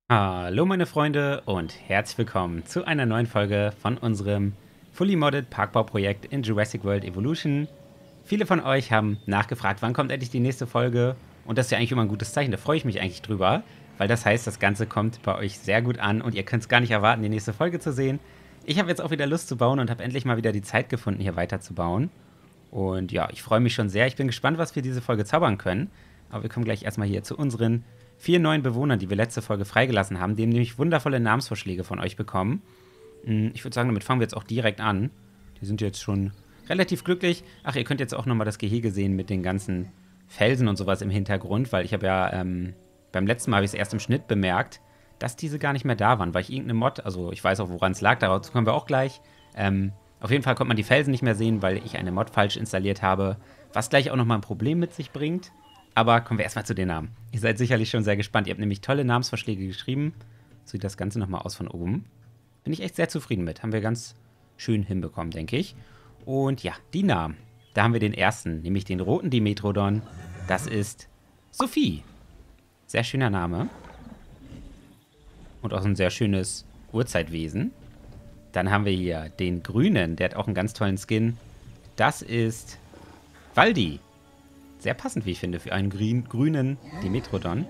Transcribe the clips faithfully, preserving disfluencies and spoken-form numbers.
Hallo meine Freunde und herzlich willkommen zu einer neuen Folge von unserem Fully Modded Parkbauprojekt in Jurassic World Evolution. Viele von euch haben nachgefragt, wann kommt endlich die nächste Folge, und das ist ja eigentlich immer ein gutes Zeichen, da freue ich mich eigentlich drüber, weil das heißt, das Ganze kommt bei euch sehr gut an und ihr könnt es gar nicht erwarten, die nächste Folge zu sehen. Ich habe jetzt auch wieder Lust zu bauen und habe endlich mal wieder die Zeit gefunden, hier weiterzubauen. Und ja, ich freue mich schon sehr. Ich bin gespannt, was wir diese Folge zaubern können. Aber wir kommen gleich erstmal hier zu unseren vier neuen Bewohnern, die wir letzte Folge freigelassen haben. Die haben nämlich wundervolle Namensvorschläge von euch bekommen. Ich würde sagen, damit fangen wir jetzt auch direkt an. Die sind jetzt schon relativ glücklich. Ach, ihr könnt jetzt auch nochmal das Gehege sehen mit den ganzen Felsen und sowas im Hintergrund, weil ich habe ja, ähm, beim letzten Mal habe ich es erst im Schnitt bemerkt, dass diese gar nicht mehr da waren, weil ich irgendeine Mod, also ich weiß auch, woran es lag, darauf kommen wir auch gleich. Ähm, auf jeden Fall konnte man die Felsen nicht mehr sehen, weil ich eine Mod falsch installiert habe, was gleich auch nochmal ein Problem mit sich bringt. Aber kommen wir erstmal zu den Namen. Ihr seid sicherlich schon sehr gespannt. Ihr habt nämlich tolle Namensvorschläge geschrieben. So sieht das Ganze nochmal aus von oben. Bin ich echt sehr zufrieden mit. Haben wir ganz schön hinbekommen, denke ich. Und ja, die Namen. Da haben wir den ersten, nämlich den roten Dimetrodon. Das ist Sophie. Sehr schöner Name. Und auch ein sehr schönes Urzeitwesen. Dann haben wir hier den grünen. Der hat auch einen ganz tollen Skin. Das ist Waldi. Sehr passend, wie ich finde, für einen grün, grünen Dimetrodon.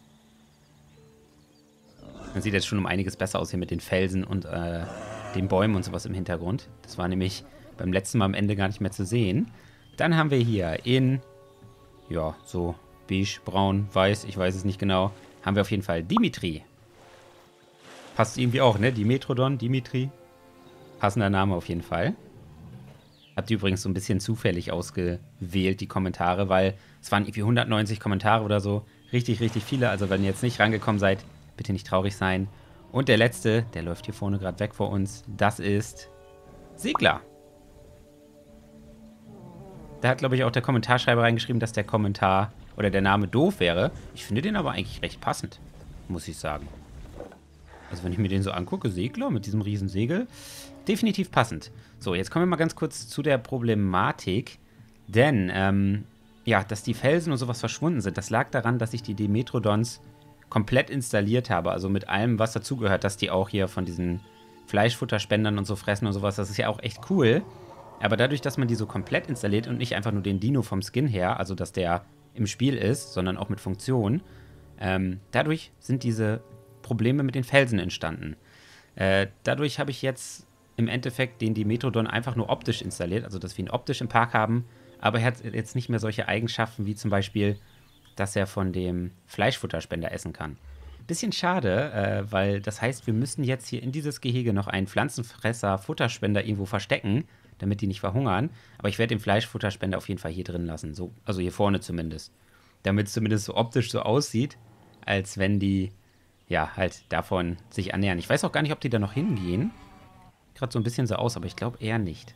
Man sieht jetzt schon um einiges besser aus hier mit den Felsen und äh, den Bäumen und sowas im Hintergrund. Das war nämlich beim letzten Mal am Ende gar nicht mehr zu sehen. Dann haben wir hier in, ja, so beige, braun, weiß, ich weiß es nicht genau, haben wir auf jeden Fall Dimitri. Passt irgendwie auch, ne? Dimetrodon, Dimitri. Passender Name auf jeden Fall. Habt ihr übrigens so ein bisschen zufällig ausgewählt, die Kommentare, weil es waren irgendwie hundertneunzig Kommentare oder so. Richtig, richtig viele. Also wenn ihr jetzt nicht rangekommen seid, bitte nicht traurig sein. Und der letzte, der läuft hier vorne gerade weg vor uns, das ist Segler. Da hat, glaube ich, auch der Kommentarschreiber reingeschrieben, dass der Kommentar oder der Name doof wäre. Ich finde den aber eigentlich recht passend, muss ich sagen. Also wenn ich mir den so angucke, Segler mit diesem riesen Segel, definitiv passend. So, jetzt kommen wir mal ganz kurz zu der Problematik. Denn, ähm, ja, dass die Felsen und sowas verschwunden sind, das lag daran, dass ich die Dimetrodons komplett installiert habe. Also mit allem, was dazugehört, dass die auch hier von diesen Fleischfutterspendern und so fressen und sowas. Das ist ja auch echt cool. Aber dadurch, dass man die so komplett installiert und nicht einfach nur den Dino vom Skin her, also dass der im Spiel ist, sondern auch mit Funktion, ähm, dadurch sind diese Probleme mit den Felsen entstanden. Äh, dadurch habe ich jetzt im Endeffekt den Dimetrodon einfach nur optisch installiert, also dass wir ihn optisch im Park haben, aber er hat jetzt nicht mehr solche Eigenschaften wie zum Beispiel, dass er von dem Fleischfutterspender essen kann. Bisschen schade, äh, weil das heißt, wir müssen jetzt hier in dieses Gehege noch einen Pflanzenfresser-Futterspender irgendwo verstecken, damit die nicht verhungern, aber ich werde den Fleischfutterspender auf jeden Fall hier drin lassen, so, also hier vorne zumindest, damit es zumindest so optisch so aussieht, als wenn die ja, halt davon sich annähern. Ich weiß auch gar nicht, ob die da noch hingehen. Gerade so ein bisschen so aus, aber ich glaube eher nicht.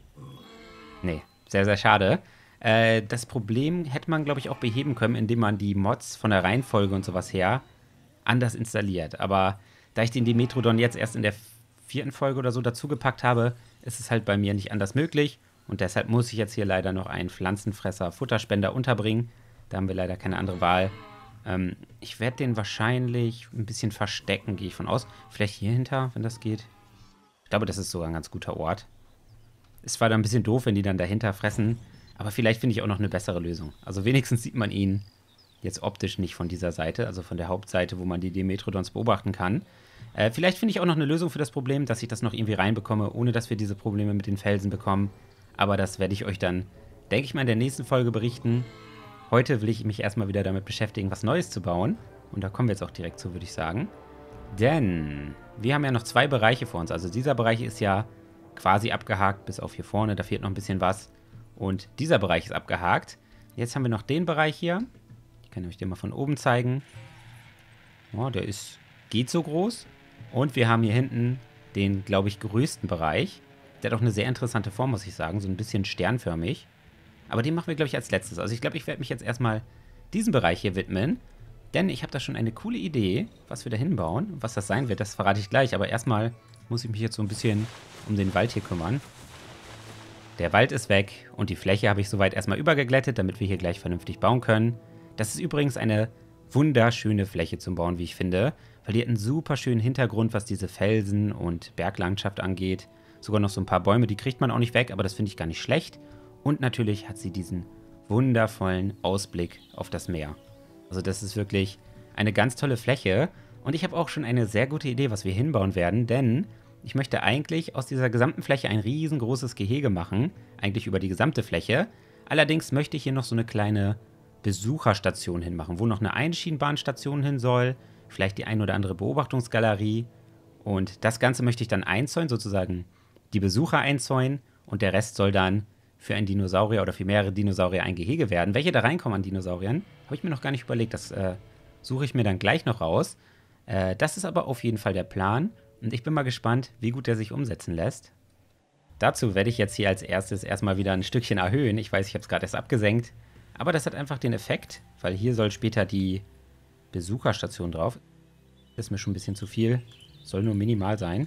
Nee, sehr, sehr schade. Äh, das Problem hätte man, glaube ich, auch beheben können, indem man die Mods von der Reihenfolge und sowas her anders installiert. Aber da ich den Dimetrodon jetzt erst in der vierten Folge oder so dazugepackt habe, ist es halt bei mir nicht anders möglich. Und deshalb muss ich jetzt hier leider noch einen Pflanzenfresser-Futterspender unterbringen. Da haben wir leider keine andere Wahl. Ähm, ich werde den wahrscheinlich ein bisschen verstecken, gehe ich von aus. Vielleicht hier hinter, wenn das geht. Ich glaube, das ist sogar ein ganz guter Ort. Es war dann ein bisschen doof, wenn die dann dahinter fressen. Aber vielleicht finde ich auch noch eine bessere Lösung. Also wenigstens sieht man ihn jetzt optisch nicht von dieser Seite, also von der Hauptseite, wo man die Dimetrodons beobachten kann. Äh, vielleicht finde ich auch noch eine Lösung für das Problem, dass ich das noch irgendwie reinbekomme, ohne dass wir diese Probleme mit den Felsen bekommen. Aber das werde ich euch dann, denke ich mal, in der nächsten Folge berichten. Heute will ich mich erstmal wieder damit beschäftigen, was Neues zu bauen. Und da kommen wir jetzt auch direkt zu, würde ich sagen. Denn wir haben ja noch zwei Bereiche vor uns. Also dieser Bereich ist ja quasi abgehakt, bis auf hier vorne. Da fehlt noch ein bisschen was. Und dieser Bereich ist abgehakt. Jetzt haben wir noch den Bereich hier. Ich kann euch den mal von oben zeigen. Oh, der ist, geht so groß. Und wir haben hier hinten den, glaube ich, größten Bereich. Der hat auch eine sehr interessante Form, muss ich sagen. So ein bisschen sternförmig. Aber den machen wir, glaube ich, als letztes. Also ich glaube, ich werde mich jetzt erstmal diesem Bereich hier widmen. Denn ich habe da schon eine coole Idee, was wir da hinbauen. Was das sein wird, das verrate ich gleich. Aber erstmal muss ich mich jetzt so ein bisschen um den Wald hier kümmern. Der Wald ist weg und die Fläche habe ich soweit erstmal übergeglättet, damit wir hier gleich vernünftig bauen können. Das ist übrigens eine wunderschöne Fläche zum Bauen, wie ich finde. weil die hat einen super schönen Hintergrund, was diese Felsen und Berglandschaft angeht. Sogar noch so ein paar Bäume, die kriegt man auch nicht weg, aber das finde ich gar nicht schlecht. Und natürlich hat sie diesen wundervollen Ausblick auf das Meer. Also das ist wirklich eine ganz tolle Fläche. Und ich habe auch schon eine sehr gute Idee, was wir hinbauen werden, denn ich möchte eigentlich aus dieser gesamten Fläche ein riesengroßes Gehege machen, eigentlich über die gesamte Fläche. Allerdings möchte ich hier noch so eine kleine Besucherstation hinmachen, wo noch eine Einschienenbahnstation hin soll, vielleicht die ein oder andere Beobachtungsgalerie. Und das Ganze möchte ich dann einzäunen, sozusagen die Besucher einzäunen, und der Rest soll dann für einen Dinosaurier oder für mehrere Dinosaurier ein Gehege werden. Welche da reinkommen an Dinosauriern, habe ich mir noch gar nicht überlegt. Das äh, suche ich mir dann gleich noch raus. Äh, das ist aber auf jeden Fall der Plan. Und ich bin mal gespannt, wie gut der sich umsetzen lässt. Dazu werde ich jetzt hier als erstes erstmal wieder ein Stückchen erhöhen. Ich weiß, ich habe es gerade erst abgesenkt. Aber das hat einfach den Effekt, weil hier soll später die Besucherstation drauf. Das ist mir schon ein bisschen zu viel. Soll nur minimal sein.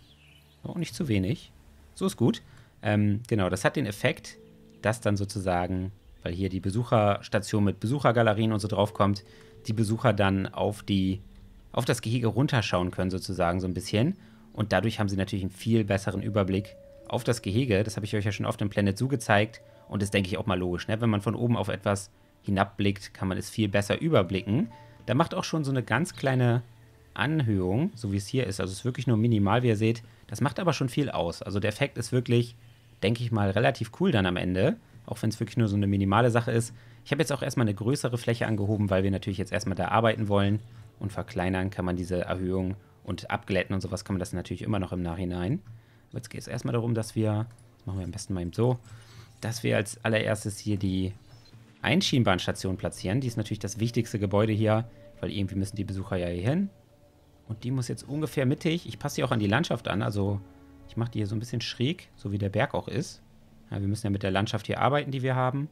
Auch nicht zu wenig. So ist gut. Ähm, genau, das hat den Effekt, dass dann sozusagen, weil hier die Besucherstation mit Besuchergalerien und so drauf kommt, die Besucher dann auf die auf das Gehege runterschauen können sozusagen so ein bisschen. Und dadurch haben sie natürlich einen viel besseren Überblick auf das Gehege. Das habe ich euch ja schon oft im Planet Zoo gezeigt. Und das denke ich auch mal logisch, ne? Wenn man von oben auf etwas hinabblickt, kann man es viel besser überblicken. Da macht auch schon so eine ganz kleine Anhöhung, so wie es hier ist. Also es ist wirklich nur minimal, wie ihr seht. Das macht aber schon viel aus. Also der Effekt ist wirklich, denke ich mal, relativ cool dann am Ende. Auch wenn es wirklich nur so eine minimale Sache ist. Ich habe jetzt auch erstmal eine größere Fläche angehoben, weil wir natürlich jetzt erstmal da arbeiten wollen. Und verkleinern kann man diese Erhöhung und abglätten und sowas kann man das natürlich immer noch im Nachhinein. Aber jetzt geht es erstmal darum, dass wir, das machen wir am besten mal eben so, dass wir als allererstes hier die Einschienenbahnstation platzieren. Die ist natürlich das wichtigste Gebäude hier, weil irgendwie müssen die Besucher ja hier hin. Und die muss jetzt ungefähr mittig, ich passe die auch an die Landschaft an, also ich mache die hier so ein bisschen schräg, so wie der Berg auch ist. Ja, wir müssen ja mit der Landschaft hier arbeiten, die wir haben.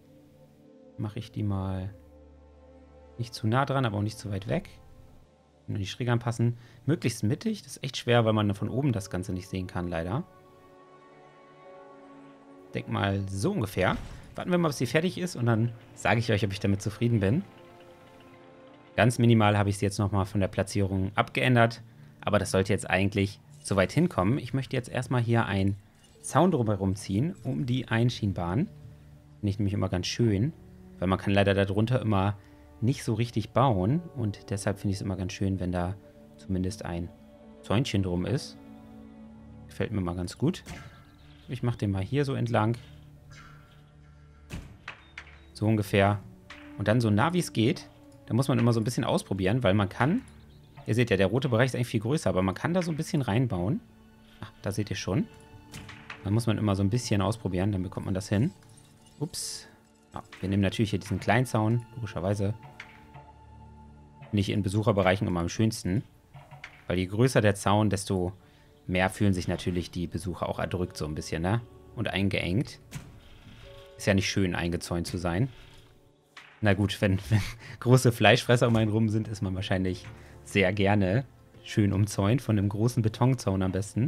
Mache ich die mal nicht zu nah dran, aber auch nicht zu weit weg. Nur die schräg anpassen. Möglichst mittig. Das ist echt schwer, weil man von oben das Ganze nicht sehen kann, leider. Denk mal so ungefähr. Warten wir mal, bis sie fertig ist und dann sage ich euch, ob ich damit zufrieden bin. Ganz minimal habe ich sie jetzt nochmal von der Platzierung abgeändert. Aber das sollte jetzt eigentlich so weit hinkommen. Ich möchte jetzt erstmal hier einen Zaun drumherum ziehen, um die Einschienenbahn. Finde ich nämlich immer ganz schön, weil man kann leider darunter immer nicht so richtig bauen und deshalb finde ich es immer ganz schön, wenn da zumindest ein Zäunchen drum ist. Gefällt mir mal ganz gut. Ich mache den mal hier so entlang. So ungefähr. Und dann so nah wie es geht. Da muss man immer so ein bisschen ausprobieren, weil man kann, ihr seht ja, der rote Bereich ist eigentlich viel größer, aber man kann da so ein bisschen reinbauen. Ach, da seht ihr schon. Da muss man immer so ein bisschen ausprobieren, dann bekommt man das hin. Ups. Ja, wir nehmen natürlich hier diesen kleinen Zaun, logischerweise. Nicht in Besucherbereichen immer am schönsten. Weil je größer der Zaun, desto mehr fühlen sich natürlich die Besucher auch erdrückt so ein bisschen, ne? Und eingeengt. Ist ja nicht schön, eingezäunt zu sein. Na gut, wenn, wenn große Fleischfresser um einen rum sind, ist man wahrscheinlich sehr gerne schön umzäunt. Von einem großen Betonzaun am besten.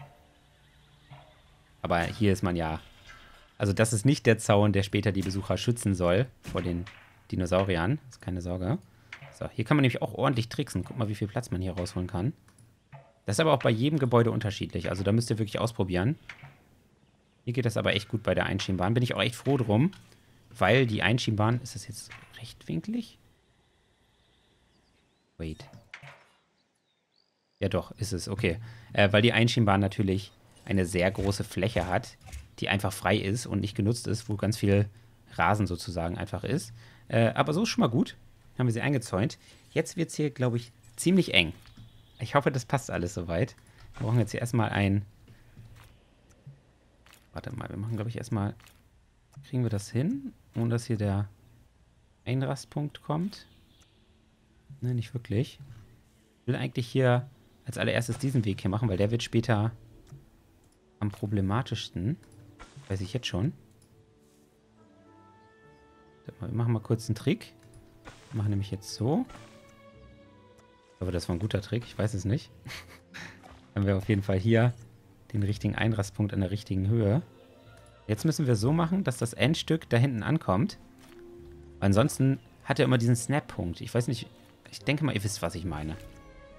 Aber hier ist man ja... Also das ist nicht der Zaun, der später die Besucher schützen soll vor den Dinosauriern. Das ist keine Sorge. So, hier kann man nämlich auch ordentlich tricksen. Guck mal, wie viel Platz man hier rausholen kann. Das ist aber auch bei jedem Gebäude unterschiedlich. Also da müsst ihr wirklich ausprobieren. Hier geht das aber echt gut bei der Einschienenbahn. Bin ich auch echt froh drum. Weil die Einschienenbahn... Ist das jetzt rechtwinklig? Wait. Ja doch, ist es. Okay. Äh, weil die Einschienenbahn natürlich eine sehr große Fläche hat, die einfach frei ist und nicht genutzt ist, wo ganz viel Rasen sozusagen einfach ist. Äh, aber so ist schon mal gut. Haben wir sie eingezäunt. Jetzt wird es hier, glaube ich, ziemlich eng. Ich hoffe, das passt alles soweit. Wir brauchen jetzt hier erstmal ein... Warte mal, wir machen, glaube ich, erstmal... Kriegen wir das hin, ohne dass hier der Einrastpunkt kommt? Ne, nicht wirklich. Ich will eigentlich hier als allererstes diesen Weg hier machen, weil der wird später am problematischsten. Weiß ich jetzt schon. Wir machen mal kurz einen Trick. Wir machen nämlich jetzt so. Aber das war ein guter Trick, ich weiß es nicht. Dann haben wir auf jeden Fall hier den richtigen Einrastpunkt an der richtigen Höhe. Jetzt müssen wir so machen, dass das Endstück da hinten ankommt. Ansonsten hat er immer diesen Snap-Punkt. Ich weiß nicht, ich denke mal, ihr wisst, was ich meine.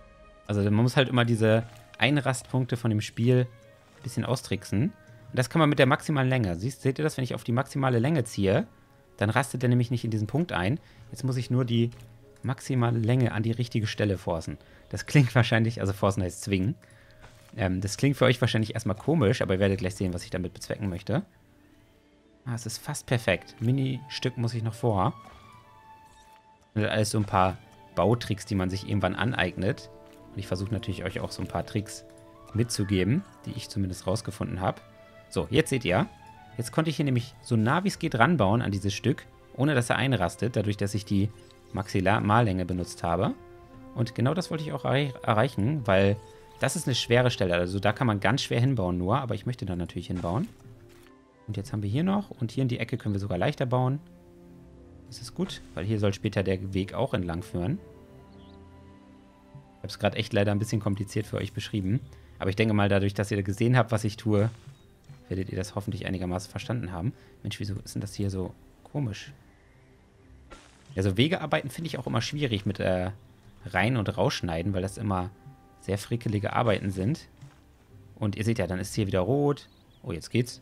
Also man muss halt immer diese Einrastpunkte von dem Spiel ein bisschen austricksen. Und das kann man mit der maximalen Länge. Siehst, seht ihr das? Wenn ich auf die maximale Länge ziehe, dann rastet er nämlich nicht in diesen Punkt ein. Jetzt muss ich nur die maximale Länge an die richtige Stelle forcen. Das klingt wahrscheinlich, also forcen heißt zwingen. Ähm, das klingt für euch wahrscheinlich erstmal komisch, aber ihr werdet gleich sehen, was ich damit bezwecken möchte. Ah, es ist fast perfekt. Mini-Stück muss ich noch vor. Das sind alles so ein paar Bautricks, die man sich irgendwann aneignet. Und ich versuche natürlich euch auch so ein paar Tricks mitzugeben, die ich zumindest rausgefunden habe. So, jetzt seht ihr. Jetzt konnte ich hier nämlich so nah wie es geht ranbauen an dieses Stück, ohne dass er einrastet, dadurch, dass ich die Maxillarlänge benutzt habe. Und genau das wollte ich auch erreich erreichen, weil das ist eine schwere Stelle. Also da kann man ganz schwer hinbauen nur, aber ich möchte da natürlich hinbauen. Und jetzt haben wir hier noch und hier in die Ecke können wir sogar leichter bauen. Das ist gut, weil hier soll später der Weg auch entlang führen. Ich habe es gerade echt leider ein bisschen kompliziert für euch beschrieben. Aber ich denke mal, dadurch, dass ihr gesehen habt, was ich tue, werdet ihr das hoffentlich einigermaßen verstanden haben. Mensch, wieso ist denn das hier so komisch? Ja, so Wegearbeiten finde ich auch immer schwierig mit äh, Rein- und Rausschneiden, weil das immer sehr frickelige Arbeiten sind. Und ihr seht ja, dann ist hier wieder rot. Oh, jetzt geht's.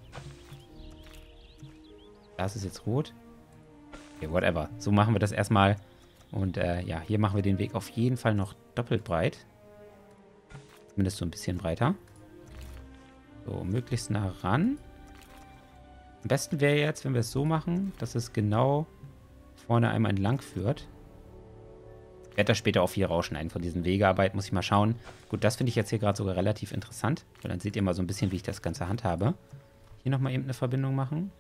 Das ist jetzt rot. Okay, whatever. So machen wir das erstmal. Und äh, ja, hier machen wir den Weg auf jeden Fall noch doppelt breit. Zumindest so ein bisschen breiter. So, möglichst nah ran. Am besten wäre jetzt, wenn wir es so machen, dass es genau vorne einmal entlang führt. Ich werde das später auch viel rausschneiden von diesen Wegearbeit, muss ich mal schauen. Gut, das finde ich jetzt hier gerade sogar relativ interessant, weil dann seht ihr mal so ein bisschen, wie ich das Ganze handhabe. Hier nochmal eben eine Verbindung machen.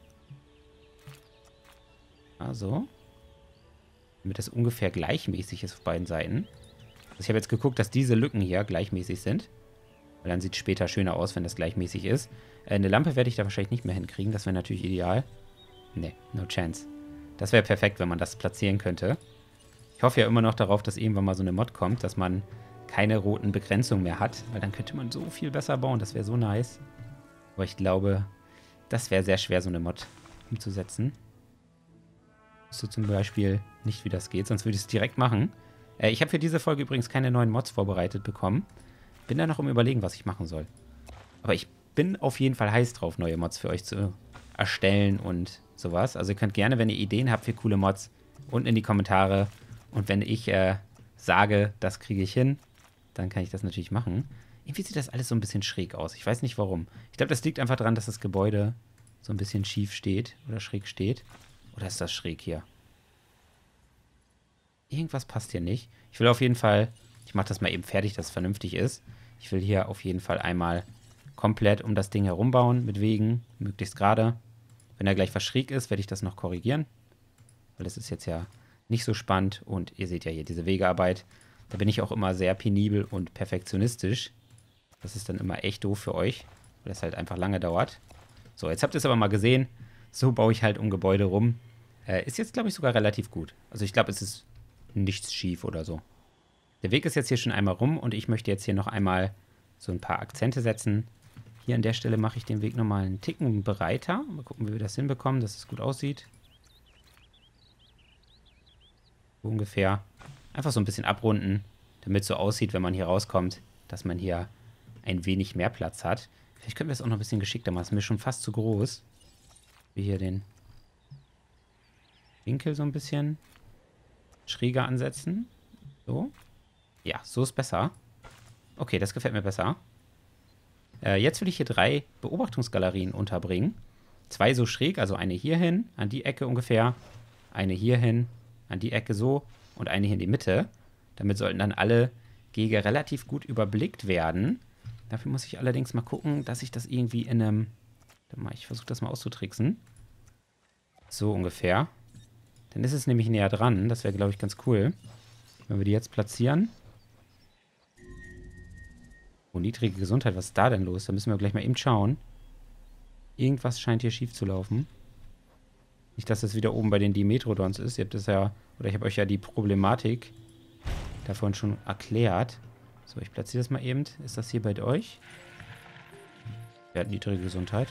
Also. Damit das ungefähr gleichmäßig ist auf beiden Seiten. Also ich habe jetzt geguckt, dass diese Lücken hier gleichmäßig sind. Weil dann sieht es später schöner aus, wenn das gleichmäßig ist. Äh, eine Lampe werde ich da wahrscheinlich nicht mehr hinkriegen. Das wäre natürlich ideal. Ne, no chance. Das wäre perfekt, wenn man das platzieren könnte. Ich hoffe ja immer noch darauf, dass irgendwann mal so eine Mod kommt, dass man keine roten Begrenzungen mehr hat. Weil dann könnte man so viel besser bauen. Das wäre so nice. Aber ich glaube, das wäre sehr schwer, so eine Mod umzusetzen. Ich wüsste zum Beispiel nicht, wie das geht, sonst würde ich es direkt machen. Äh, ich habe für diese Folge übrigens keine neuen Mods vorbereitet bekommen. Bin da noch im Überlegen, was ich machen soll. Aber ich bin auf jeden Fall heiß drauf, neue Mods für euch zu erstellen und sowas. Also ihr könnt gerne, wenn ihr Ideen habt für coole Mods, unten in die Kommentare. Und wenn ich äh, sage, das kriege ich hin, dann kann ich das natürlich machen. Irgendwie sieht das alles so ein bisschen schräg aus. Ich weiß nicht warum. Ich glaube, das liegt einfach daran, dass das Gebäude so ein bisschen schief steht oder schräg steht. Oder ist das schräg hier? Irgendwas passt hier nicht. Ich will auf jeden Fall, ich mache das mal eben fertig, dass es vernünftig ist. Ich will hier auf jeden Fall einmal komplett um das Ding herum bauen, mit Wegen, möglichst gerade. Wenn da gleich was schräg ist, werde ich das noch korrigieren. Weil das ist jetzt ja nicht so spannend. Und ihr seht ja hier diese Wegearbeit. Da bin ich auch immer sehr penibel und perfektionistisch. Das ist dann immer echt doof für euch, weil das halt einfach lange dauert. So, jetzt habt ihr es aber mal gesehen. So baue ich halt um Gebäude rum. Äh, ist jetzt, glaube ich, sogar relativ gut. Also ich glaube, es ist nichts schief oder so. Der Weg ist jetzt hier schon einmal rum und ich möchte jetzt hier noch einmal so ein paar Akzente setzen. Hier an der Stelle mache ich den Weg nochmal einen Ticken breiter. Mal gucken, wie wir das hinbekommen, dass es gut aussieht. So ungefähr. Einfach so ein bisschen abrunden, damit es so aussieht, wenn man hier rauskommt, dass man hier ein wenig mehr Platz hat. Vielleicht können wir es auch noch ein bisschen geschickter machen. Das ist mir schon fast zu groß. Wir hier den Winkel so ein bisschen schräger ansetzen. So. Ja, so ist besser. Okay, das gefällt mir besser. Äh, jetzt will ich hier drei Beobachtungsgalerien unterbringen. Zwei so schräg, also eine hier hin, an die Ecke ungefähr. Eine hier hin, an die Ecke so. Und eine hier in die Mitte. Damit sollten dann alle Gege relativ gut überblickt werden. Dafür muss ich allerdings mal gucken, dass ich das irgendwie in einem... Ich versuche das mal auszutricksen. So ungefähr. Dann ist es nämlich näher dran. Das wäre, glaube ich, ganz cool. Wenn wir die jetzt platzieren. Oh, niedrige Gesundheit. Was ist da denn los? Da müssen wir gleich mal eben schauen. Irgendwas scheint hier schief zu laufen. Nicht, dass das wieder oben bei den Dimetrodons ist. Ihr habt das ja... Oder ich habe euch ja die Problematik davon schon erklärt. So, ich platziere das mal eben. Ist das hier bei euch? Er hat niedrige Gesundheit.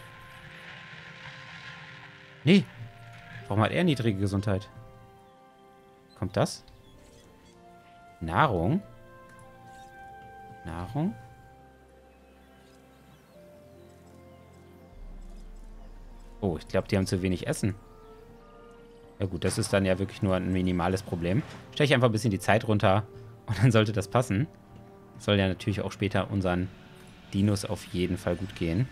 Nee. Warum hat er niedrige Gesundheit? Kommt das? Nahrung? Nahrung. Oh, ich glaube, die haben zu wenig Essen. Ja gut, das ist dann ja wirklich nur ein minimales Problem. Stelle ich einfach ein bisschen die Zeit runter und dann sollte das passen. Soll ja natürlich auch später unseren Dinos auf jeden Fall gut gehen.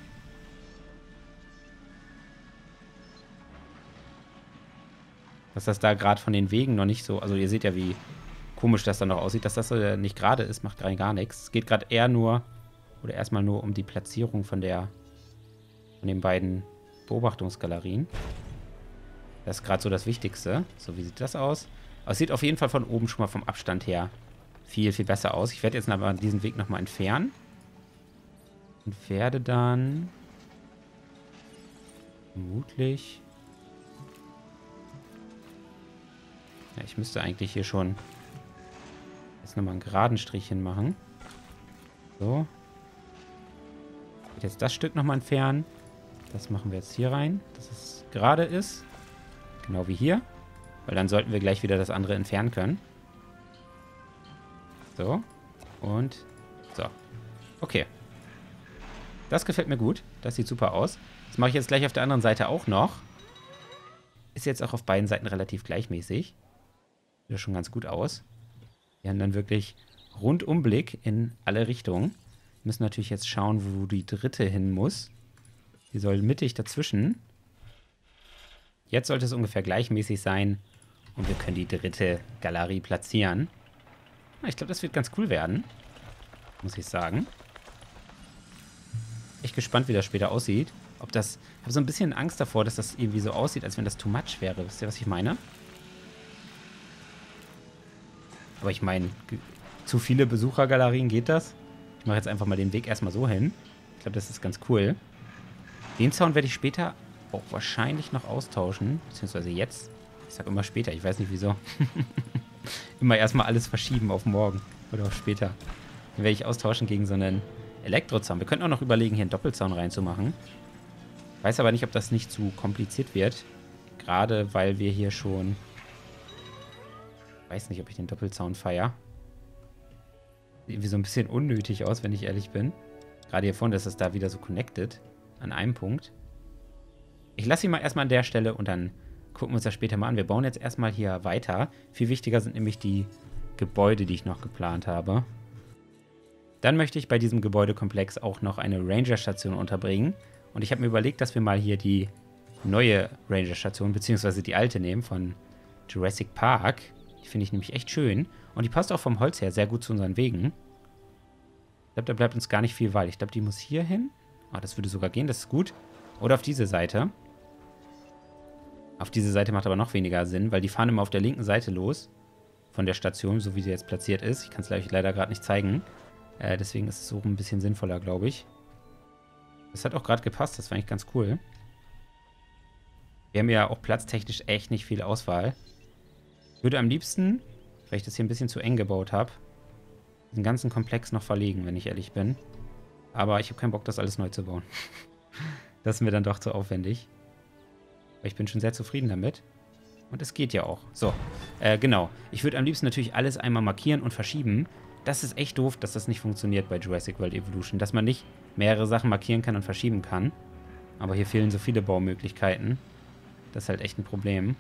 Dass das da gerade von den Wegen noch nicht so... Also ihr seht ja, wie komisch das dann noch aussieht. Dass das äh, nicht gerade ist, macht rein gar nichts. Es geht gerade eher nur... Oder erstmal nur um die Platzierung von der... Von den beiden Beobachtungsgalerien. Das ist gerade so das Wichtigste. So, wie sieht das aus? Aber es sieht auf jeden Fall von oben schon mal vom Abstand her viel, viel besser aus. Ich werde jetzt aber diesen Weg nochmal entfernen. Und werde dann... Vermutlich... Ja, ich müsste eigentlich hier schon jetzt nochmal einen geraden Strich hinmachen. So. Ich werde jetzt das Stück nochmal entfernen. Das machen wir jetzt hier rein, dass es gerade ist. Genau wie hier. Weil dann sollten wir gleich wieder das andere entfernen können. So. Und so. Okay. Das gefällt mir gut. Das sieht super aus. Das mache ich jetzt gleich auf der anderen Seite auch noch. Ist jetzt auch auf beiden Seiten relativ gleichmäßig. Sieht ja schon ganz gut aus. Wir haben dann wirklich Rundumblick in alle Richtungen. Wir müssen natürlich jetzt schauen, wo die dritte hin muss. Die soll mittig dazwischen. Jetzt sollte es ungefähr gleichmäßig sein. Und wir können die dritte Galerie platzieren. Ich glaube, das wird ganz cool werden. Muss ich sagen. Echt gespannt, wie das später aussieht. Ob das... Ich habe so ein bisschen Angst davor, dass das irgendwie so aussieht, als wenn das too much wäre. Wisst ihr, was ich meine? Aber ich meine, zu viele Besuchergalerien geht das. Ich mache jetzt einfach mal den Weg erstmal so hin. Ich glaube, das ist ganz cool. Den Zaun werde ich später auch wahrscheinlich noch austauschen. Beziehungsweise jetzt. Ich sage immer später, ich weiß nicht wieso. Immer erstmal alles verschieben auf morgen. Oder auf später. Den werde ich austauschen gegen so einen Elektrozaun. Wir könnten auch noch überlegen, hier einen Doppelzaun reinzumachen. Weiß aber nicht, ob das nicht zu kompliziert wird. Gerade weil wir hier schon... Ich weiß nicht, ob ich den Doppelzaun feiere. Sieht irgendwie so ein bisschen unnötig aus, wenn ich ehrlich bin. Gerade hier vorne ist es da wieder so connected. An einem Punkt. Ich lasse ihn mal erstmal an der Stelle und dann gucken wir uns das später mal an. Wir bauen jetzt erstmal hier weiter. Viel wichtiger sind nämlich die Gebäude, die ich noch geplant habe. Dann möchte ich bei diesem Gebäudekomplex auch noch eine Ranger-Station unterbringen. Und ich habe mir überlegt, dass wir mal hier die neue Ranger-Station, beziehungsweise die alte nehmen von Jurassic Park. Die finde ich nämlich echt schön. Und die passt auch vom Holz her sehr gut zu unseren Wegen. Ich glaube, da bleibt uns gar nicht viel Wahl. Ich glaube, die muss hier hin. Ah, das würde sogar gehen, das ist gut. Oder auf diese Seite. Auf diese Seite macht aber noch weniger Sinn, weil die fahren immer auf der linken Seite los. Von der Station, so wie sie jetzt platziert ist. Ich kann es euch leider gerade nicht zeigen. Äh, deswegen ist es so ein bisschen sinnvoller, glaube ich. Das hat auch gerade gepasst, das war eigentlich ganz cool. Wir haben ja auch platztechnisch echt nicht viel Auswahl. Ich würde am liebsten, weil ich das hier ein bisschen zu eng gebaut habe, den ganzen Komplex noch verlegen, wenn ich ehrlich bin. Aber ich habe keinen Bock, das alles neu zu bauen. Das ist mir dann doch zu aufwendig. Aber ich bin schon sehr zufrieden damit. Und es geht ja auch. So, äh, genau. Ich würde am liebsten natürlich alles einmal markieren und verschieben. Das ist echt doof, dass das nicht funktioniert bei Jurassic World Evolution. Dass man nicht mehrere Sachen markieren kann und verschieben kann. Aber hier fehlen so viele Baumöglichkeiten. Das ist halt echt ein Problem.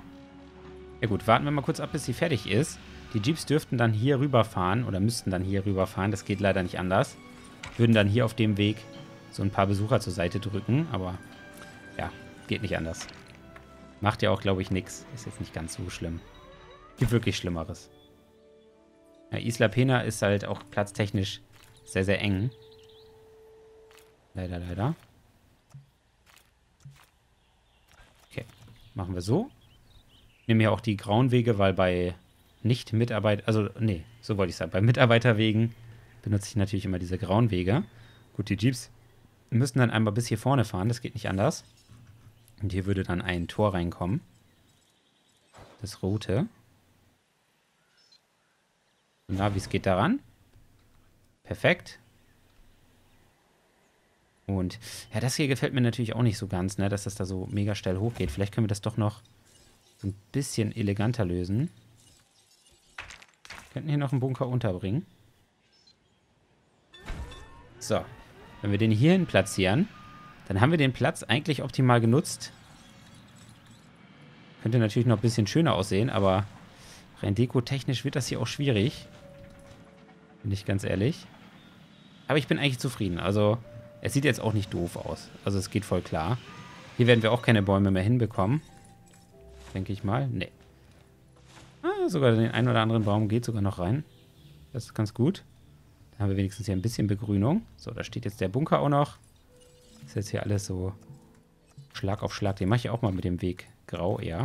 Ja gut, warten wir mal kurz ab, bis sie fertig ist. Die Jeeps dürften dann hier rüberfahren oder müssten dann hier rüberfahren. Das geht leider nicht anders. Würden dann hier auf dem Weg so ein paar Besucher zur Seite drücken. Aber ja, geht nicht anders. Macht ja auch, glaube ich, nichts. Ist jetzt nicht ganz so schlimm. Gibt wirklich Schlimmeres. Ja, Isla Pena ist halt auch platztechnisch sehr, sehr eng. Leider, leider. Okay, machen wir so. Ich nehme hier auch die grauen Wege, weil bei Nicht-Mitarbeit... Also, nee, so wollte ich sagen. Bei Mitarbeiterwegen benutze ich natürlich immer diese grauen Wege. Gut, die Jeeps müssen dann einmal bis hier vorne fahren. Das geht nicht anders. Und hier würde dann ein Tor reinkommen. Das rote. Und Navis geht daran. Perfekt. Und ja, das hier gefällt mir natürlich auch nicht so ganz, ne, dass das da so mega steil hochgeht. Vielleicht können wir das doch noch so ein bisschen eleganter lösen. Wir könnten hier noch einen Bunker unterbringen. So. Wenn wir den hierhin platzieren, dann haben wir den Platz eigentlich optimal genutzt. Könnte natürlich noch ein bisschen schöner aussehen, aber rein dekotechnisch wird das hier auch schwierig. Bin ich ganz ehrlich. Aber ich bin eigentlich zufrieden. Also, es sieht jetzt auch nicht doof aus. Also, es geht voll klar. Hier werden wir auch keine Bäume mehr hinbekommen. Denke ich mal. Nee. Ah, sogar den einen oder anderen Baum geht sogar noch rein. Das ist ganz gut. Dann haben wir wenigstens hier ein bisschen Begrünung. So, da steht jetzt der Bunker auch noch. Das ist jetzt hier alles so Schlag auf Schlag. Den mache ich auch mal mit dem Weg grau eher.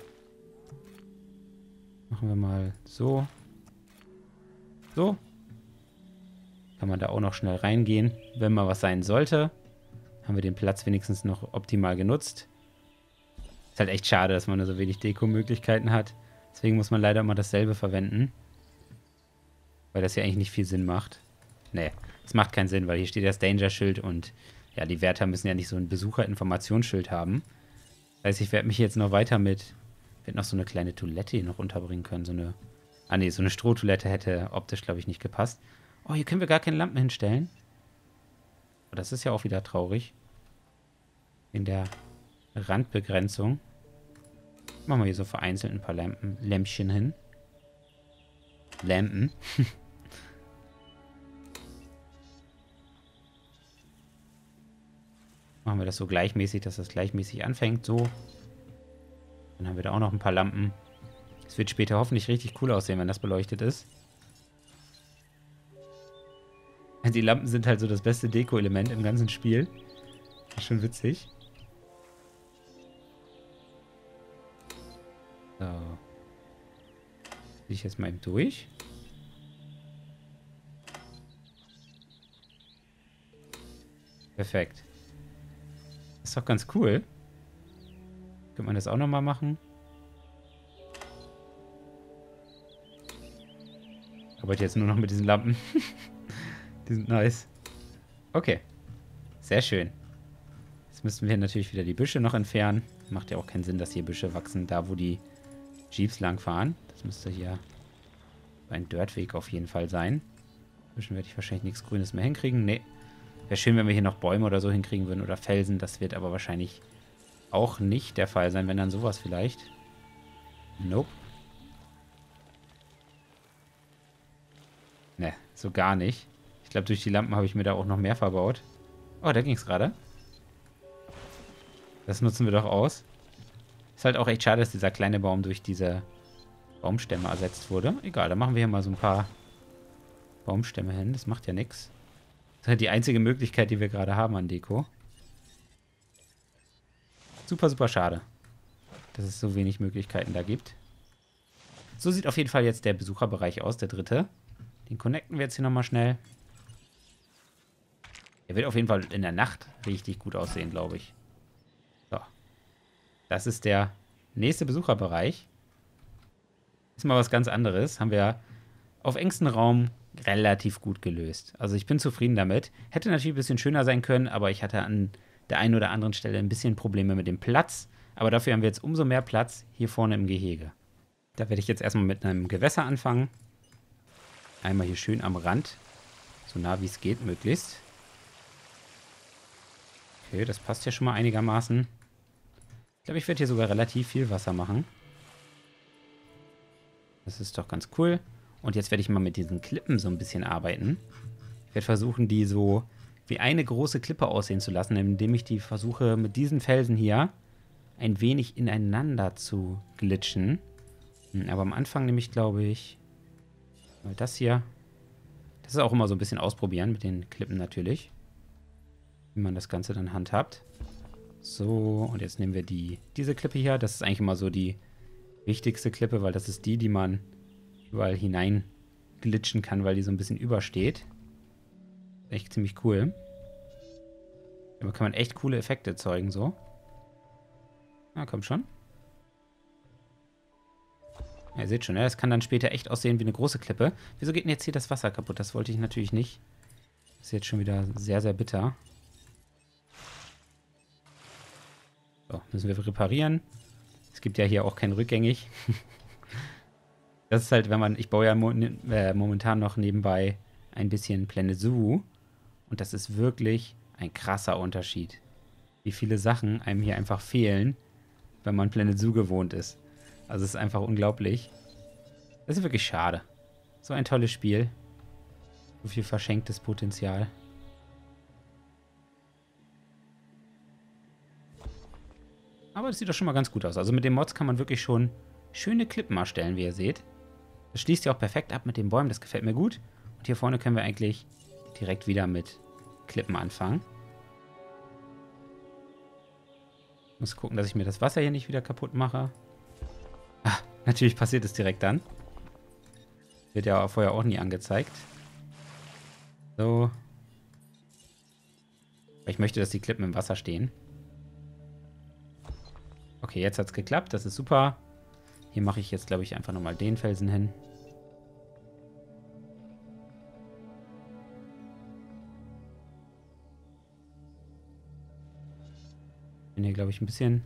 Machen wir mal so. So. Kann man da auch noch schnell reingehen, wenn mal was sein sollte. Haben wir den Platz wenigstens noch optimal genutzt. Ist halt echt schade, dass man nur so wenig Deko-Möglichkeiten hat. Deswegen muss man leider immer dasselbe verwenden. Weil das ja eigentlich nicht viel Sinn macht. Nee, es macht keinen Sinn, weil hier steht das Danger-Schild und ja, die Wärter müssen ja nicht so ein Besucher-Informationsschild haben. Das heißt, ich werde mich jetzt noch weiter mit... Ich werde noch so eine kleine Toilette hier noch unterbringen können. So eine... Ah nee, so eine Strohtoilette hätte optisch, glaube ich, nicht gepasst. Oh, hier können wir gar keine Lampen hinstellen. Aber das ist ja auch wieder traurig. In der Randbegrenzung. Machen wir hier so vereinzelt ein paar Lampen, Lämpchen hin. Lampen. Machen wir das so gleichmäßig, dass das gleichmäßig anfängt. So. Dann haben wir da auch noch ein paar Lampen. Es wird später hoffentlich richtig cool aussehen, wenn das beleuchtet ist. Die Lampen sind halt so das beste Deko-Element im ganzen Spiel. Das ist schon witzig. So. Gehe ich jetzt mal eben durch. Perfekt. Das ist doch ganz cool. Könnte man das auch nochmal machen? Ich arbeite jetzt nur noch mit diesen Lampen. Die sind nice. Okay. Sehr schön. Jetzt müssen wir natürlich wieder die Büsche noch entfernen. Macht ja auch keinen Sinn, dass hier Büsche wachsen, da wo die Jeeps langfahren. Das müsste hier ein Dirtweg auf jeden Fall sein. Büschen werde ich wahrscheinlich nichts Grünes mehr hinkriegen. Nee. Wäre schön, wenn wir hier noch Bäume oder so hinkriegen würden oder Felsen. Das wird aber wahrscheinlich auch nicht der Fall sein, wenn dann sowas vielleicht. Nope. Ne, so gar nicht. Ich glaube, durch die Lampen habe ich mir da auch noch mehr verbaut. Oh, da ging es gerade. Das nutzen wir doch aus. Ist halt auch echt schade, dass dieser kleine Baum durch diese Baumstämme ersetzt wurde. Egal, dann machen wir hier mal so ein paar Baumstämme hin. Das macht ja nichts. Das ist halt die einzige Möglichkeit, die wir gerade haben an Deko. Super, super schade, dass es so wenig Möglichkeiten da gibt. So sieht auf jeden Fall jetzt der Besucherbereich aus, der dritte. Den connecten wir jetzt hier nochmal schnell. Der wird auf jeden Fall in der Nacht richtig gut aussehen, glaube ich. So. Das ist der nächste Besucherbereich. Ist mal was ganz anderes. Haben wir auf engstem Raum relativ gut gelöst. Also ich bin zufrieden damit. Hätte natürlich ein bisschen schöner sein können, aber ich hatte an der einen oder anderen Stelle ein bisschen Probleme mit dem Platz. Aber dafür haben wir jetzt umso mehr Platz hier vorne im Gehege. Da werde ich jetzt erstmal mit einem Gewässer anfangen. Einmal hier schön am Rand. So nah wie es geht, möglichst. Okay, das passt ja schon mal einigermaßen. Ich glaube, ich werde hier sogar relativ viel Wasser machen. Das ist doch ganz cool. Und jetzt werde ich mal mit diesen Klippen so ein bisschen arbeiten. Ich werde versuchen, die so wie eine große Klippe aussehen zu lassen, indem ich die versuche, mit diesen Felsen hier ein wenig ineinander zu glitschen. Aber am Anfang nehme ich, glaube ich, mal das hier. Das ist auch immer so ein bisschen ausprobieren mit den Klippen natürlich. Wie man das Ganze dann handhabt. So, und jetzt nehmen wir die, diese Klippe hier. Das ist eigentlich immer so die wichtigste Klippe, weil das ist die, die man überall hinein glitschen kann, weil die so ein bisschen übersteht. Echt ziemlich cool. Damit kann man echt coole Effekte erzeugen, so. Na, komm schon. Ja, ihr seht schon, ja, das kann dann später echt aussehen wie eine große Klippe. Wieso geht denn jetzt hier das Wasser kaputt? Das wollte ich natürlich nicht. Das ist jetzt schon wieder sehr, sehr bitter. So, müssen wir reparieren. Es gibt ja hier auch kein Rückgängig. Das ist halt, wenn man, ich baue ja mo äh, momentan noch nebenbei ein bisschen Planet Zoo. Und das ist wirklich ein krasser Unterschied. Wie viele Sachen einem hier einfach fehlen, wenn man Planet Zoo gewohnt ist. Also es ist einfach unglaublich. Das ist wirklich schade. So ein tolles Spiel. So viel verschenktes Potenzial. Aber das sieht doch schon mal ganz gut aus. Also mit den Mods kann man wirklich schon schöne Klippen erstellen, wie ihr seht. Das schließt ja auch perfekt ab mit den Bäumen. Das gefällt mir gut. Und hier vorne können wir eigentlich direkt wieder mit Klippen anfangen. Ich muss gucken, dass ich mir das Wasser hier nicht wieder kaputt mache. Ah, natürlich passiert es direkt dann. Wird ja vorher auch nie angezeigt. So. Ich möchte, dass die Klippen im Wasser stehen. Okay, jetzt hat es geklappt. Das ist super. Hier mache ich jetzt, glaube ich, einfach nochmal den Felsen hin. Bin hier, glaube ich, ein bisschen...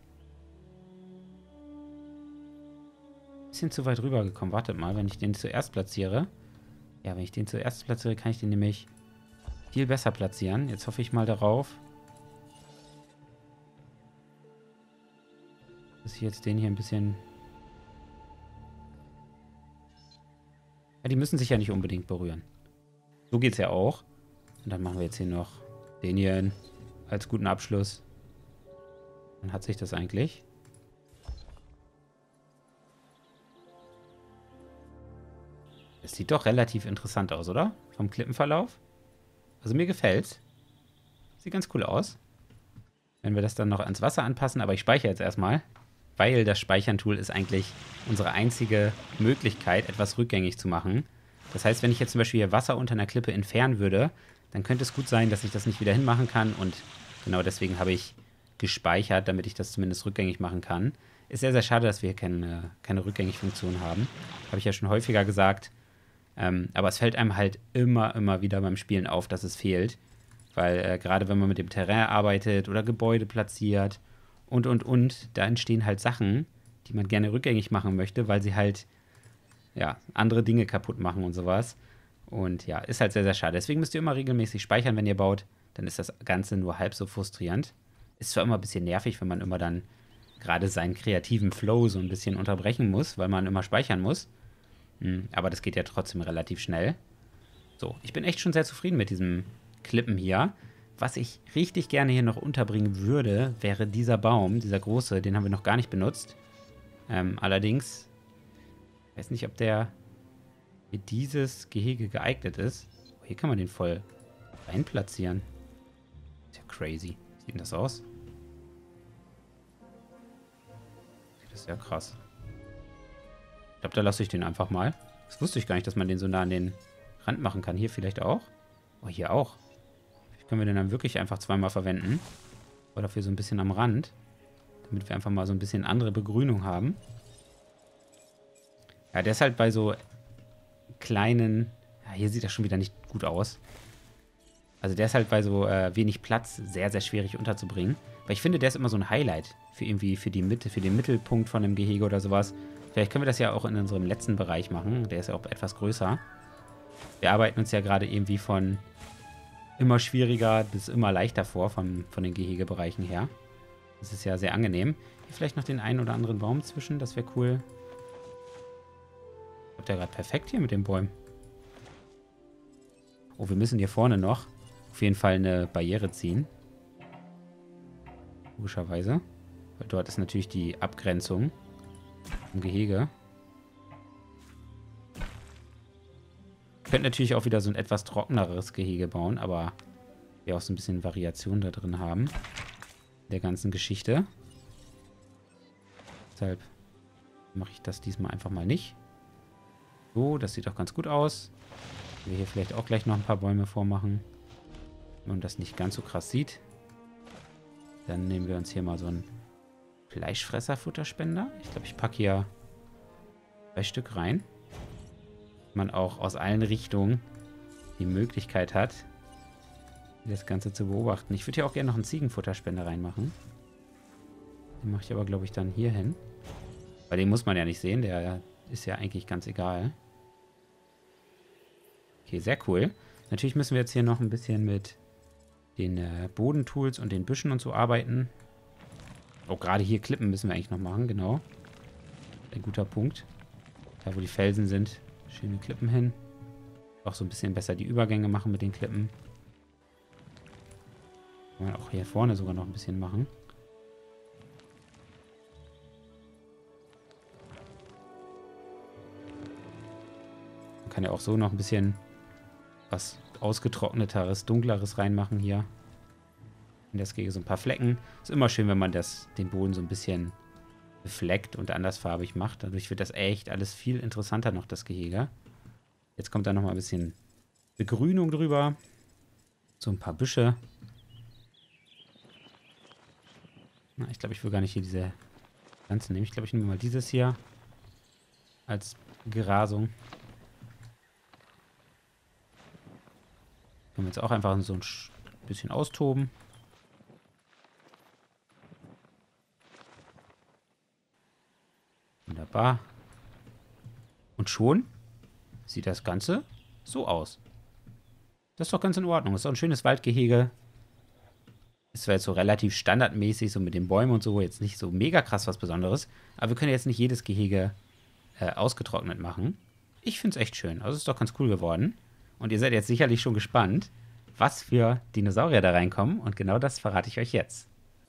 bisschen zu weit rüber gekommen. Wartet mal, wenn ich den zuerst platziere. Ja, wenn ich den zuerst platziere, kann ich den nämlich viel besser platzieren. Jetzt hoffe ich mal darauf, dass ich jetzt den hier ein bisschen... Ja, die müssen sich ja nicht unbedingt berühren. So geht es ja auch. Und dann machen wir jetzt hier noch den hier als guten Abschluss. Dann hat sich das eigentlich. Es sieht doch relativ interessant aus, oder? Vom Klippenverlauf. Also mir gefällt's. Sieht ganz cool aus. Wenn wir das dann noch ans Wasser anpassen. Aber ich speichere jetzt erstmal. Weil das Speichern-Tool ist eigentlich unsere einzige Möglichkeit, etwas rückgängig zu machen. Das heißt, wenn ich jetzt zum Beispiel hier Wasser unter einer Klippe entfernen würde, dann könnte es gut sein, dass ich das nicht wieder hinmachen kann. Und genau deswegen habe ich gespeichert, damit ich das zumindest rückgängig machen kann. Ist sehr, sehr schade, dass wir hier keine, keine Rückgängig-Funktion haben. Habe ich ja schon häufiger gesagt. Ähm, aber es fällt einem halt immer, immer wieder beim Spielen auf, dass es fehlt. Weil äh, gerade wenn man mit dem Terrain arbeitet oder Gebäude platziert und, und, und, da entstehen halt Sachen, die man gerne rückgängig machen möchte, weil sie halt, ja, andere Dinge kaputt machen und sowas. Und ja, ist halt sehr, sehr schade. Deswegen müsst ihr immer regelmäßig speichern, wenn ihr baut. Dann ist das Ganze nur halb so frustrierend. Ist zwar immer ein bisschen nervig, wenn man immer dann gerade seinen kreativen Flow so ein bisschen unterbrechen muss, weil man immer speichern muss. Aber das geht ja trotzdem relativ schnell. So, ich bin echt schon sehr zufrieden mit diesem Klippen hier. Was ich richtig gerne hier noch unterbringen würde, wäre dieser Baum, dieser große, den haben wir noch gar nicht benutzt. Ähm, allerdings, ich weiß nicht, ob der für dieses Gehege geeignet ist. Oh, hier kann man den voll rein platzieren. Ist ja crazy. Wie sieht denn das aus? Das ist ja krass. Ich glaube, da lasse ich den einfach mal. Das wusste ich gar nicht, dass man den so nah an den Rand machen kann. Hier vielleicht auch. Oh, hier auch. Vielleicht können wir den dann wirklich einfach zweimal verwenden. Oder dafür so ein bisschen am Rand. Damit wir einfach mal so ein bisschen andere Begrünung haben. Ja, der ist halt bei so kleinen... Ja, hier sieht das schon wieder nicht gut aus. Also der ist halt bei so äh, wenig Platz sehr, sehr schwierig unterzubringen. Weil ich finde, der ist immer so ein Highlight. Für irgendwie für die Mitte, für den Mittelpunkt von einem Gehege oder sowas. Vielleicht können wir das ja auch in unserem letzten Bereich machen. Der ist ja auch etwas größer. Wir arbeiten uns ja gerade irgendwie von immer schwieriger bis immer leichter vor, von, von den Gehegebereichen her. Das ist ja sehr angenehm. Hier vielleicht noch den einen oder anderen Baum zwischen, das wäre cool. Kommt der gerade perfekt hier mit den Bäumen. Oh, wir müssen hier vorne noch auf jeden Fall eine Barriere ziehen. Logischerweise. Weil dort ist natürlich die Abgrenzung im Gehege. Könnte natürlich auch wieder so ein etwas trockeneres Gehege bauen, aber wir auch so ein bisschen Variation da drin haben. In der ganzen Geschichte. Deshalb mache ich das diesmal einfach mal nicht. So, das sieht doch ganz gut aus. Wir hier vielleicht auch gleich noch ein paar Bäume vormachen. Wenn man das nicht ganz so krass sieht. Dann nehmen wir uns hier mal so einen Fleischfresser-Futterspender. Ich glaube, ich packe hier zwei Stück rein. Man auch aus allen Richtungen die Möglichkeit hat, das Ganze zu beobachten. Ich würde hier auch gerne noch einen Ziegenfutterspender reinmachen. Den mache ich aber, glaube ich, dann hier hin. Weil den muss man ja nicht sehen, der ist ja eigentlich ganz egal. Okay, sehr cool. Natürlich müssen wir jetzt hier noch ein bisschen mit den äh, Bodentools und den Büschen und so arbeiten. Oh, gerade hier Klippen müssen wir eigentlich noch machen, genau. Ein guter Punkt. Da, wo die Felsen sind, schöne Klippen hin. Auch so ein bisschen besser die Übergänge machen mit den Klippen. Kann man auch hier vorne sogar noch ein bisschen machen. Man kann ja auch so noch ein bisschen was ausgetrockneteres, dunkleres reinmachen hier. In das Gehege so ein paar Flecken. Ist immer schön, wenn man das, den Boden so ein bisschen befleckt und andersfarbig macht. Dadurch wird das echt alles viel interessanter noch, das Gehege. Jetzt kommt da nochmal ein bisschen Begrünung drüber. So ein paar Büsche. Na, ich glaube, ich will gar nicht hier diese Pflanze nehmen. Ich glaube, ich nehme mal dieses hier als Gerasung. Können wir jetzt auch einfach so ein bisschen austoben. Wunderbar. Und schon sieht das Ganze so aus. Das ist doch ganz in Ordnung. Das ist auch ein schönes Waldgehege. Ist zwar jetzt so relativ standardmäßig, so mit den Bäumen und so, jetzt nicht so mega krass was Besonderes. Aber wir können jetzt nicht jedes Gehege äh, ausgetrocknet machen. Ich finde es echt schön. Also ist doch ganz cool geworden. Und ihr seid jetzt sicherlich schon gespannt, was für Dinosaurier da reinkommen. Und genau das verrate ich euch jetzt.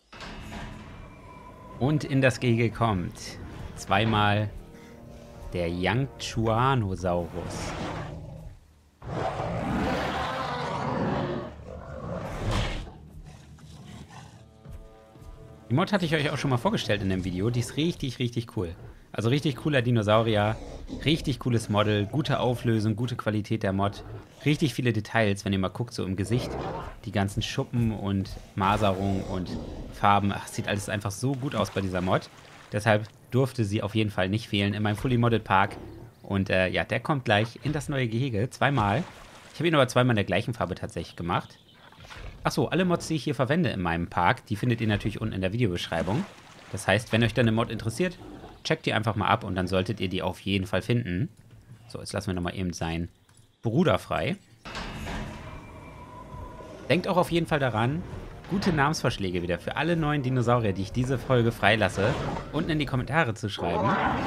Und in das Gehege kommt zweimal der Yangtzuanosaurus. Die Mod hatte ich euch auch schon mal vorgestellt in dem Video. Die ist richtig, richtig cool. Also richtig cooler Dinosaurier, richtig cooles Model, gute Auflösung, gute Qualität der Mod. Richtig viele Details, wenn ihr mal guckt, so im Gesicht. Die ganzen Schuppen und Maserung und Farben. Ach, sieht alles einfach so gut aus bei dieser Mod. Deshalb durfte sie auf jeden Fall nicht fehlen in meinem Fully Modded Park. Und äh, ja, der kommt gleich in das neue Gehege. Zweimal. Ich habe ihn aber zweimal in der gleichen Farbe tatsächlich gemacht. Achso, alle Mods, die ich hier verwende in meinem Park, die findet ihr natürlich unten in der Videobeschreibung. Das heißt, wenn euch dann eine Mod interessiert, checkt die einfach mal ab und dann solltet ihr die auf jeden Fall finden. So, jetzt lassen wir nochmal eben seinen Bruder frei. Denkt auch auf jeden Fall daran, gute Namensvorschläge wieder für alle neuen Dinosaurier, die ich diese Folge freilasse, unten in die Kommentare zu schreiben.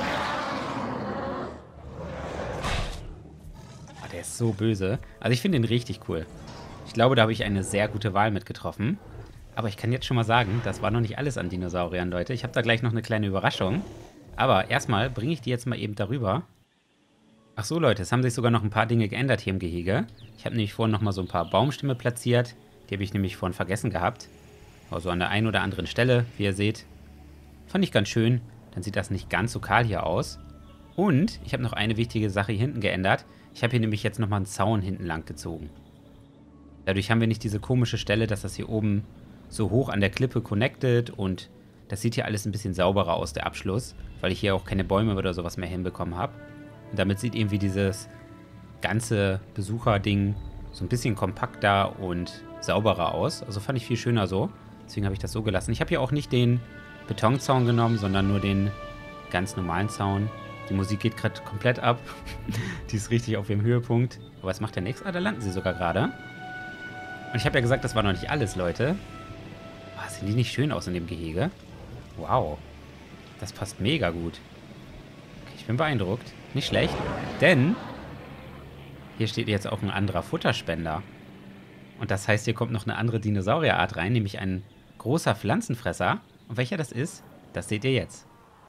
Oh, der ist so böse. Also ich finde ihn richtig cool. Ich glaube, da habe ich eine sehr gute Wahl mit getroffen. Aber ich kann jetzt schon mal sagen, das war noch nicht alles an Dinosauriern, Leute. Ich habe da gleich noch eine kleine Überraschung. Aber erstmal bringe ich die jetzt mal eben darüber. Ach so, Leute, es haben sich sogar noch ein paar Dinge geändert hier im Gehege. Ich habe nämlich vorhin noch mal so ein paar Baumstämme platziert. Die habe ich nämlich vorhin vergessen gehabt. Also an der einen oder anderen Stelle, wie ihr seht. Fand ich ganz schön. Dann sieht das nicht ganz so kahl hier aus. Und ich habe noch eine wichtige Sache hier hinten geändert. Ich habe hier nämlich jetzt nochmal einen Zaun hinten lang gezogen. Dadurch haben wir nicht diese komische Stelle, dass das hier oben so hoch an der Klippe connected und das sieht hier alles ein bisschen sauberer aus, der Abschluss, weil ich hier auch keine Bäume oder sowas mehr hinbekommen habe. Und damit sieht irgendwie dieses ganze Besucherding so ein bisschen kompakter und sauberer aus. Also fand ich viel schöner so. Deswegen habe ich das so gelassen. Ich habe hier auch nicht den Betonzaun genommen, sondern nur den ganz normalen Zaun. Die Musik geht gerade komplett ab. Die ist richtig auf ihrem Höhepunkt. Aber was macht der nächste? Ah, da landen sie sogar gerade. Und ich habe ja gesagt, das war noch nicht alles, Leute. Oh, sehen die nicht schön aus in dem Gehege? Wow. Das passt mega gut. Okay, ich bin beeindruckt. Nicht schlecht. Denn hier steht jetzt auch ein anderer Futterspender. Und das heißt, hier kommt noch eine andere Dinosaurierart rein, nämlich ein großer Pflanzenfresser. Und welcher das ist, das seht ihr jetzt.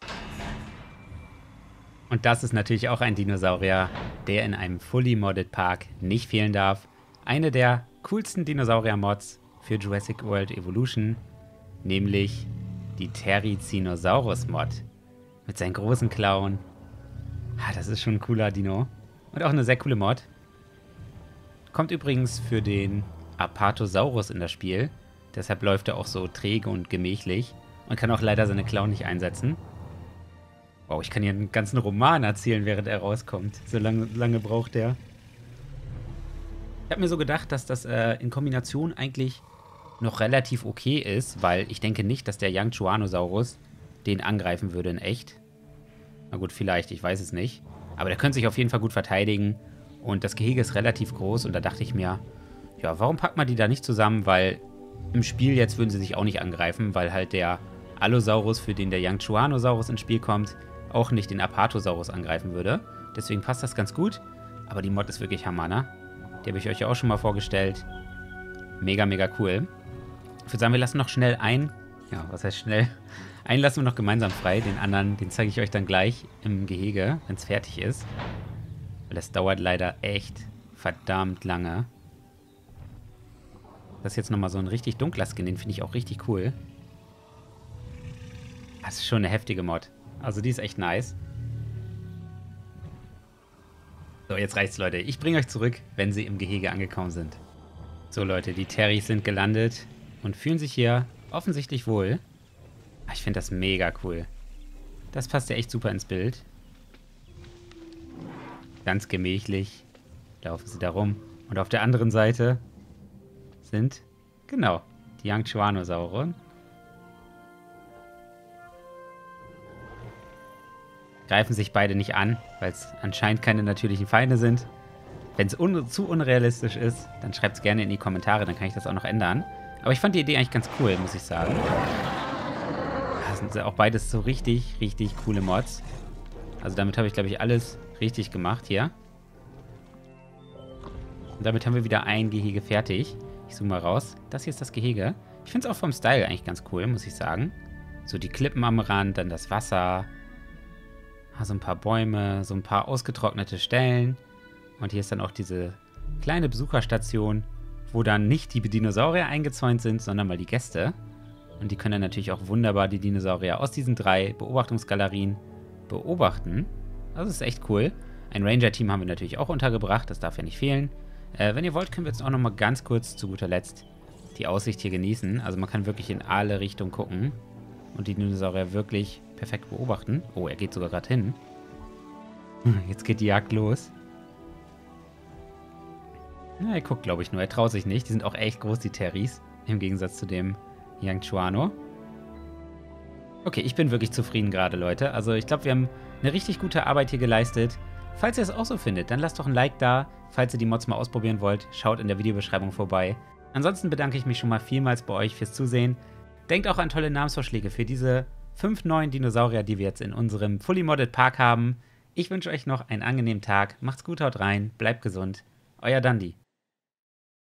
Und das ist natürlich auch ein Dinosaurier, der in einem Fully Modded Park nicht fehlen darf. Eine der coolsten Dinosaurier-Mods für Jurassic World Evolution, nämlich die Therizinosaurus-Mod. Mit seinen großen Klauen. Ah, das ist schon ein cooler Dino. Und auch eine sehr coole Mod. Kommt übrigens für den Apatosaurus in das Spiel. Deshalb läuft er auch so träge und gemächlich. Und kann auch leider seine Klauen nicht einsetzen. Wow, ich kann hier einen ganzen Roman erzählen, während er rauskommt. So lange, lange braucht er. Ich habe mir so gedacht, dass das äh, in Kombination eigentlich noch relativ okay ist, weil ich denke nicht, dass der Yangtzuanosaurus den angreifen würde in echt. Na gut, vielleicht, ich weiß es nicht. Aber der könnte sich auf jeden Fall gut verteidigen Und das Gehege ist relativ groß und da dachte ich mir, ja, warum packt man die da nicht zusammen? Weil im Spiel jetzt würden sie sich auch nicht angreifen, weil halt der Allosaurus, für den der Yangchuanosaurus ins Spiel kommt, auch nicht den Apatosaurus angreifen würde. Deswegen passt das ganz gut. Aber die Mod ist wirklich Hammer, ne? Die habe ich euch ja auch schon mal vorgestellt. Mega, mega cool. Ich würde sagen, wir lassen noch schnell ein... Ja, was heißt schnell? Einen lassen wir noch gemeinsam frei. Den anderen, den zeige ich euch dann gleich im Gehege, wenn es fertig ist. Weil das dauert leider echt verdammt lange. Das ist jetzt nochmal so ein richtig dunkler Skin. Den finde ich auch richtig cool. Das ist schon eine heftige Mod. Also die ist echt nice. So, jetzt reicht's, Leute. Ich bringe euch zurück, wenn sie im Gehege angekommen sind. So, Leute, die Terriers sind gelandet und fühlen sich hier offensichtlich wohl. Ich finde das mega cool. Das passt ja echt super ins Bild. Ganz gemächlich laufen sie da rum. Und auf der anderen Seite sind, genau, die Yangchuanosauren. Greifen sich beide nicht an, weil es anscheinend keine natürlichen Feinde sind. Wenn es un zu unrealistisch ist, dann schreibt es gerne in die Kommentare, dann kann ich das auch noch ändern. Aber ich fand die Idee eigentlich ganz cool, muss ich sagen. Das sind auch beides so richtig, richtig coole Mods. Also damit habe ich, glaube ich, alles richtig gemacht hier. Und damit haben wir wieder ein Gehege fertig. Ich zoome mal raus. Das hier ist das Gehege. Ich finde es auch vom Style eigentlich ganz cool, muss ich sagen. So die Klippen am Rand, dann das Wasser. So ein paar Bäume, so ein paar ausgetrocknete Stellen. Und hier ist dann auch diese kleine Besucherstation, wo dann nicht die Dinosaurier eingezäunt sind, sondern mal die Gäste. Und die können dann natürlich auch wunderbar die Dinosaurier aus diesen drei Beobachtungsgalerien beobachten. Das ist echt cool. Ein Ranger-Team haben wir natürlich auch untergebracht, das darf ja nicht fehlen. Äh, wenn ihr wollt, können wir jetzt auch noch mal ganz kurz zu guter Letzt die Aussicht hier genießen. Also man kann wirklich in alle Richtungen gucken und die Dinosaurier wirklich perfekt beobachten. Oh, er geht sogar gerade hin. Jetzt geht die Jagd los. Na, er guckt, glaube ich, nur. Er traut sich nicht. Die sind auch echt groß, die Terriers. Im Gegensatz zu dem Yangchuano. Okay, ich bin wirklich zufrieden gerade, Leute. Also ich glaube, wir haben eine richtig gute Arbeit hier geleistet. Falls ihr es auch so findet, dann lasst doch ein Like da. Falls ihr die Mods mal ausprobieren wollt, schaut in der Videobeschreibung vorbei. Ansonsten bedanke ich mich schon mal vielmals bei euch fürs Zusehen. Denkt auch an tolle Namensvorschläge für diese fünf neuen Dinosaurier, die wir jetzt in unserem Fully Modded Park haben. Ich wünsche euch noch einen angenehmen Tag. Macht's gut, haut rein, bleibt gesund. Euer Dandi.